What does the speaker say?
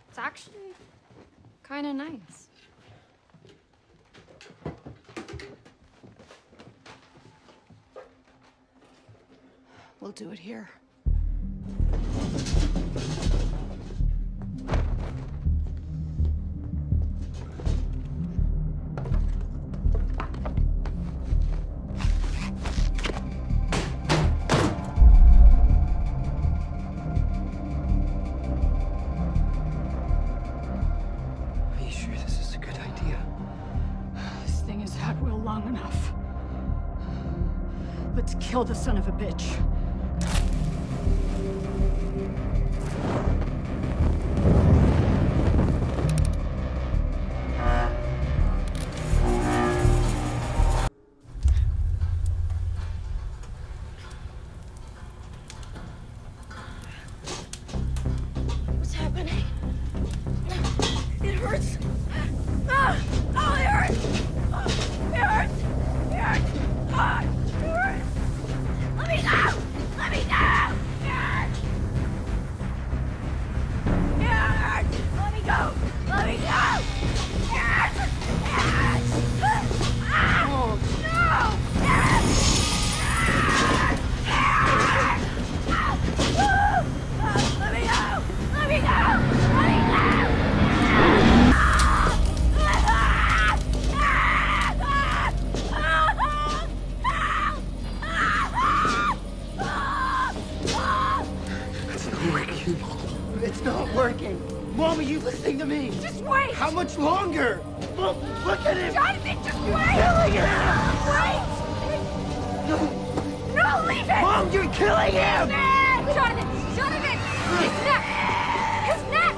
It's actually kind of nice. We'll do it here. Kill the son of a bitch. What's happening? It hurts. Oh, it hurts. It hurts. It hurts. Oh, it hurts. Let me go! Let me go! Let me go! Let me go! Oh, no! Let me go! Let me go! Let me go! It's not working. Mom, are you listening to me? Just wait! How much longer? Look at him! Jonathan, just wait! Killing him! Wait! No, leave it! Mom, you're killing him! Jonathan! Jonathan! His neck! His neck!